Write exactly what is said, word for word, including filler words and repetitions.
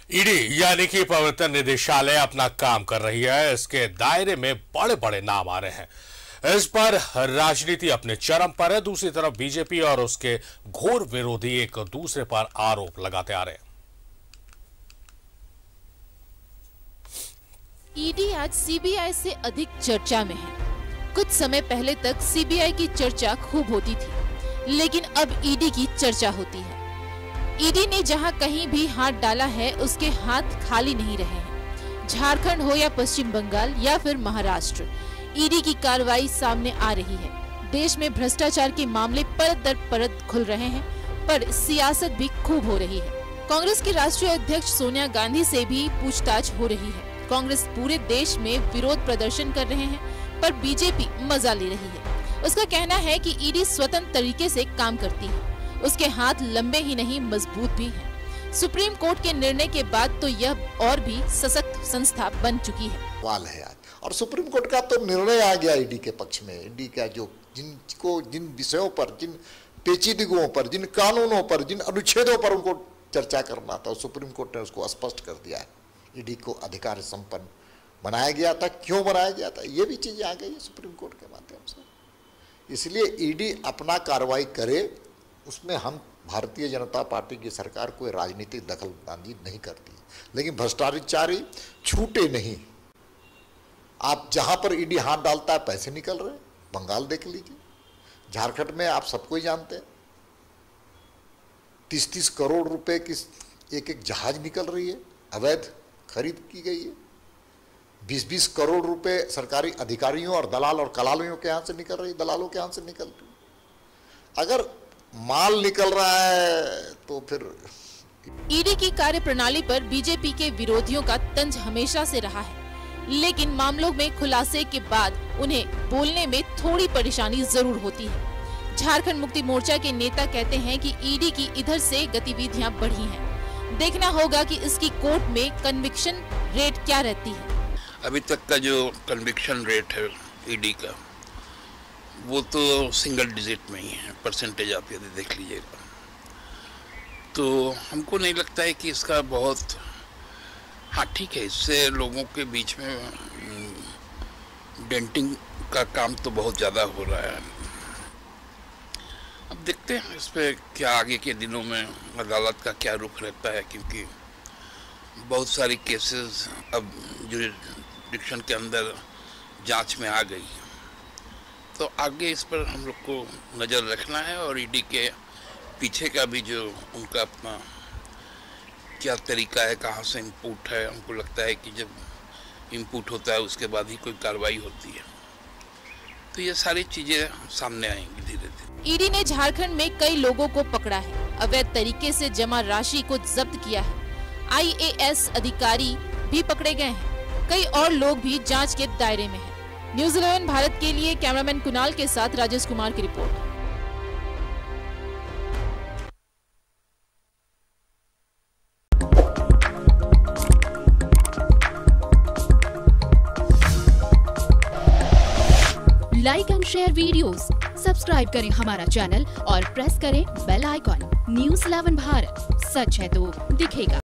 ED यानी कि प्रवर्तन निदेशालय अपना काम कर रही है। इसके दायरे में बड़े बड़े नाम आ रहे हैं। इस पर राजनीति अपने चरम पर है। दूसरी तरफ बीजेपी और उसके घोर विरोधी एक दूसरे पर आरोप लगाते आ रहे हैं। ईडी आज सीबीआई से अधिक चर्चा में है। कुछ समय पहले तक सीबीआई की चर्चा खूब होती थी, लेकिन अब ईडी की चर्चा होती है। ईडी ने जहां कहीं भी हाथ डाला है, उसके हाथ खाली नहीं रहे हैं। झारखंड हो या पश्चिम बंगाल या फिर महाराष्ट्र, ईडी की कार्रवाई सामने आ रही है। देश में भ्रष्टाचार के मामले परत दर परत खुल रहे हैं, पर सियासत भी खूब हो रही है। कांग्रेस की राष्ट्रीय अध्यक्ष सोनिया गांधी से भी पूछताछ हो रही है। कांग्रेस पूरे देश में विरोध प्रदर्शन कर रहे हैं, पर बीजेपी मजा ले रही है। उसका कहना है कि ईडी स्वतंत्र तरीके से काम करती है। उसके हाथ लंबे ही नहीं, मजबूत भी हैं। सुप्रीम कोर्ट के निर्णय के बाद तो यह और भी सशक्त संस्था बन चुकी है। सवाल है आज, और सुप्रीम कोर्ट का तो निर्णय आ गया ईडी के पक्ष में। ईडी का जो जिनको जिन विषयों पर, जिन पेचीदगियों पर, जिन कानूनों पर, जिन अनुच्छेदों पर उनको चर्चा करना था, सुप्रीम कोर्ट ने उसको स्पष्ट कर दिया है। ईडी को अधिकार संपन्न बनाया गया था। क्यों बनाया गया था, ये भी चीजें आ गई है सुप्रीम कोर्ट के माध्यम से। इसलिए ईडी अपना कार्रवाई करे, उसमें हम भारतीय जनता पार्टी की सरकार कोई राजनीतिक दखलंदाजी नहीं करती, लेकिन भ्रष्टाचारी छूटे नहीं। आप जहां पर ईडी हाथ डालता है पैसे निकल रहे हैं। बंगाल देख लीजिए, झारखंड में आप सबको ही जानते हैं, तीस तीस करोड़ रुपए की एक एक जहाज निकल रही है, अवैध खरीद की गई है। बीस बीस करोड़ रुपए सरकारी अधिकारियों और दलाल और कलालियों के यहाँ से निकल रही, दलालों के यहाँ से निकल रही। अगर माल निकल रहा है तो फिर ईडी की कार्यप्रणाली पर बीजेपी के विरोधियों का तंज हमेशा से रहा है, लेकिन मामलों में खुलासे के बाद उन्हें बोलने में थोड़ी परेशानी जरूर होती है। झारखंड मुक्ति मोर्चा के नेता कहते हैं कि ईडी की इधर से गतिविधियां बढ़ी हैं। देखना होगा कि इसकी कोर्ट में कन्विक्शन रेट क्या रहती है। अभी तक का जो कन्विक्शन रेट है ईडी का, वो तो सिंगल डिजिट में ही है। परसेंटेज आप यदि देख लीजिएगा तो हमको नहीं लगता है कि इसका बहुत, हाँ ठीक है, इससे लोगों के बीच में डेंटिंग का काम तो बहुत ज़्यादा हो रहा है। अब देखते हैं इस पर क्या आगे के दिनों में अदालत का क्या रुख रहता है, क्योंकि बहुत सारी केसेस अब जुरिडिक्शन के अंदर जांच में आ गई। तो आगे इस पर हम लोग को नज़र रखना है, और ईडी के पीछे का भी जो उनका अपना क्या तरीका है, कहाँ से इनपुट है, हमको लगता है कि जब इनपुट होता है उसके बाद ही कोई कार्रवाई होती है। तो ये सारी चीज़ें सामने आएंगी धीरे धीरे। ईडी ने झारखंड में कई लोगों को पकड़ा है, अवैध तरीके से जमा राशि को जब्त किया है। आई ए एस अधिकारी भी पकड़े गए हैं। कई और लोग भी जांच के दायरे में हैं। न्यूज़ इलेवन भारत के लिए कैमरामैन कुणाल के साथ राजेश कुमार की report. Like and share videos, subscribe करें हमारा चैनल और प्रेस करें bell icon. News eleven Bharat, सच है तो दिखेगा।